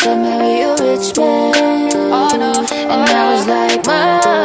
said marry a rich man. And I was like, my